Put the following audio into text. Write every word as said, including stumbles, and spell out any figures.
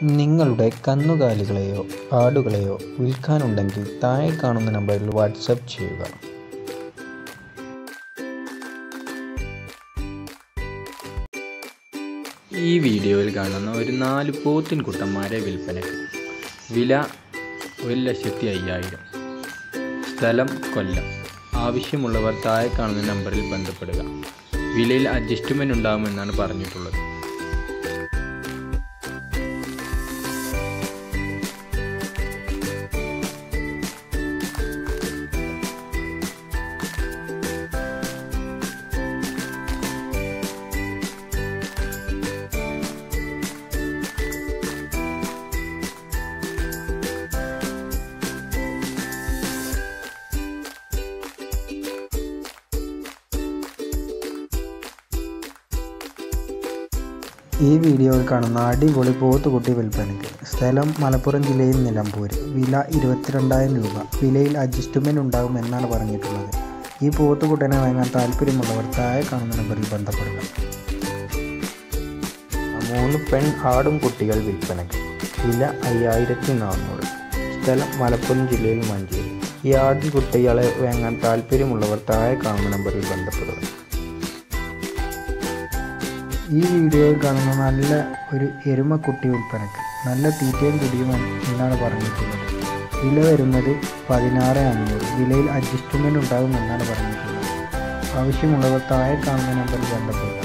നിങ്ങളുടെ കന്നുകാലികളെയോ ആടുകളെയോ വിൽക്കാനുണ്ടെങ്കിൽ താഴെ കാണുന്ന നമ്പറിൽ വാട്ട്സ്ആപ്പ് ചെയ്യുക. ഈ വീഡിയോയിൽ കാണുന്ന ഒരു നാല് പോത്തിൻകുട്ടന്മാരെ വിൽപ്പനയ്ക്ക്. വില ഒരു ലക്ഷത്തി അയ്യായിരം. സ്ഥലം കൊല്ലം. ആവശ്യമുള്ളവർ താഴെ കാണുന്ന നമ്പറിൽ ബന്ധപ്പെടുക. വിലയിൽ അഡ്ജസ്റ്റ്മെൻറ്റ് ഉണ്ടാകുമെന്നാണ് പറഞ്ഞിട്ടുള്ളത്. ഈ വീഡിയോയിൽ കാണുന്ന അടിപൊളി പോത്തുകുട്ടി വിൽപ്പനയ്ക്ക്. സ്ഥലം മലപ്പുറം ജില്ലയിൽ നിലമ്പൂർ. വില ഇരുപത്തിരണ്ടായിരം രൂപ. വിലയിൽ അഡ്ജസ്റ്റ്മെൻറ്റ് ഉണ്ടാകും എന്നാണ് പറഞ്ഞിട്ടുള്ളത്. ഈ പോത്തുകുട്ടനെ വാങ്ങാൻ താല്പര്യമുള്ളവർ താഴെ കാണുന്ന നമ്പറിൽ ബന്ധപ്പെടുക. മൂന്ന് പെൺ ആടും കുട്ടികൾ വിൽപ്പനയ്ക്ക്. വില അയ്യായിരത്തി നാനൂറ്. സ്ഥലം മലപ്പുറം ജില്ലയിൽ മഞ്ചേരി. ഈ ആടിൻ കുട്ടികളെ വാങ്ങാൻ താല്പര്യമുള്ളവർ താഴെ കാണുന്ന നമ്പറിൽ ബന്ധപ്പെടുക. ഈ വീഡിയോയിൽ കാണുന്ന നല്ല ഒരു എരുമക്കുട്ടി വിൽപ്പനയ്ക്ക്. നല്ല തീറ്റയും കുടിയും എന്നാണ് പറഞ്ഞിട്ടുള്ളത്. വില വരുന്നത് പതിനാറ് അഞ്ഞൂറ്. വിലയിൽ അഡ്ജസ്റ്റ്മെൻറ്റ് ഉണ്ടാകുമെന്നാണ് പറഞ്ഞിട്ടുള്ളത്. ആവശ്യമുള്ളവർ താഴെ കാണുന്ന നമ്പറിൽ ബന്ധപ്പെടുക.